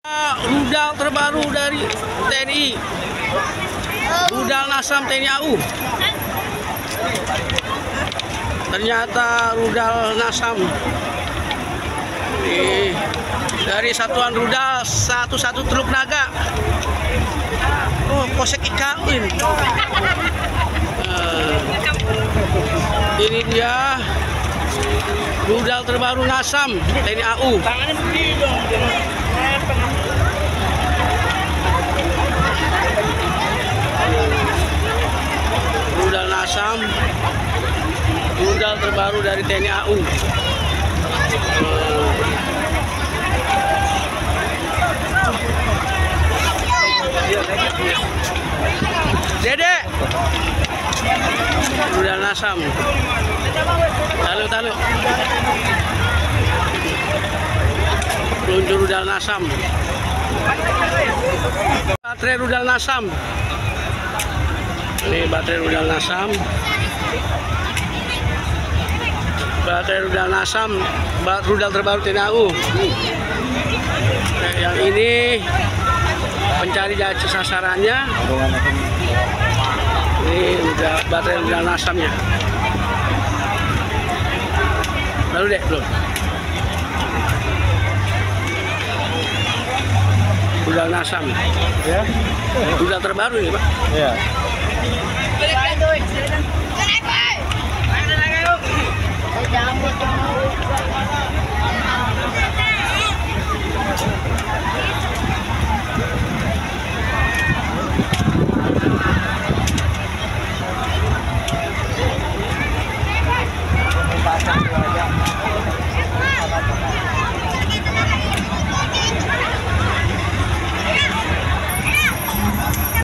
Rudal terbaru dari TNI, rudal Nasam TNI AU. Ternyata rudal Nasam dari satuan rudal 11 Teluk Naga. Oh, Polsek Ikawin. Ini dia rudal terbaru Nasam TNI AU. Rudal Nasam, rudal terbaru dari TNI AU. Dede, rudal Nasam. Tahu. Peluncur rudal Nasam. Baterai rudal Nasam. Ini baterai rudal Nasam. Baterai rudal Nasam, rudal terbaru TNI AU. Yang ini pencari sasarannya. Ini udah baterai rudal Nasamnya. Lalu deh, belum. Rudal Nasam. Ya. Rudal terbaru ini, Pak. Ya.